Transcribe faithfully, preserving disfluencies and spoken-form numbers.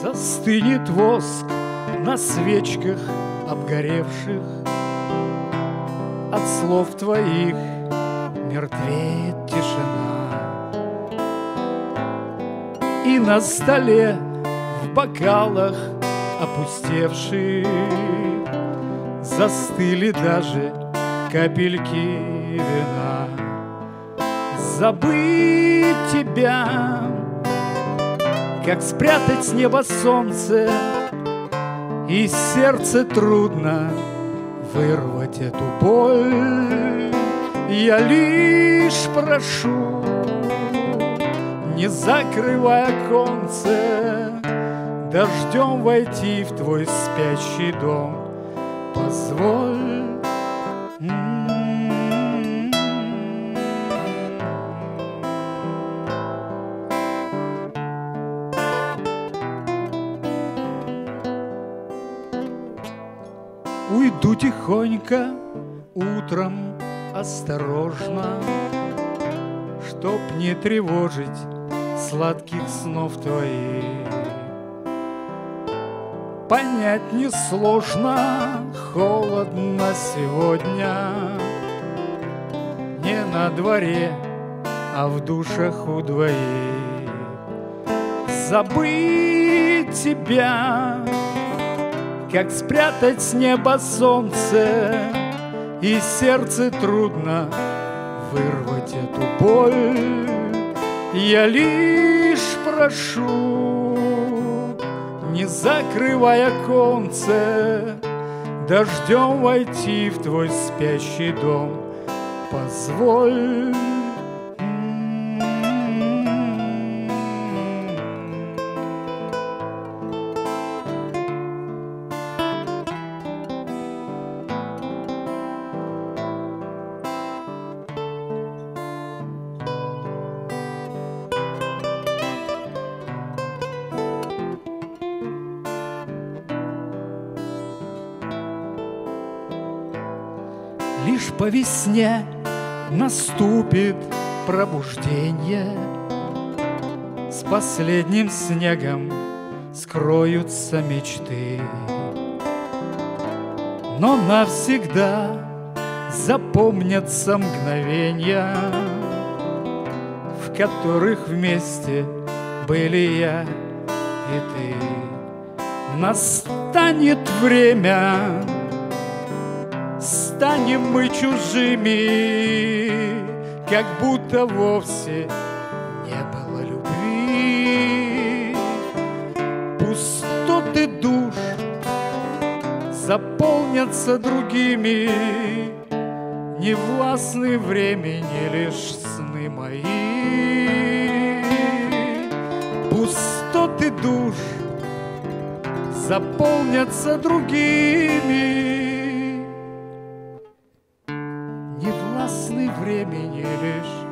Застынет воск на свечках обгоревших, от слов твоих мертвеет тишина. И на столе в бокалах опустевших застыли даже капельки вина. Забыть тебя, как спрятать с неба солнце, и сердце трудно вырвать эту боль. Я лишь прошу, не закрывай оконце, дождем войти в твой спящий дом. Позволь. Уйду тихонько утром осторожно, чтоб не тревожить сладких снов твоих. Понять несложно, холодно сегодня, не на дворе, а в душах у двоих. Забыть тебя, как спрятать с неба солнце, и сердце трудно вырвать эту боль. Я лишь прошу, не закрывай оконце, дождем войти в твой спящий дом. Позволь. Лишь по весне наступит пробуждение, с последним снегом скроются мечты. Но навсегда запомнятся мгновения, в которых вместе были я и ты. Настанет время, станем мы чужими, как будто вовсе не было любви. Пустоты душ заполнятся другими, не властны времени лишь сны мои. Пустоты душ заполнятся другими, не властны времени лишь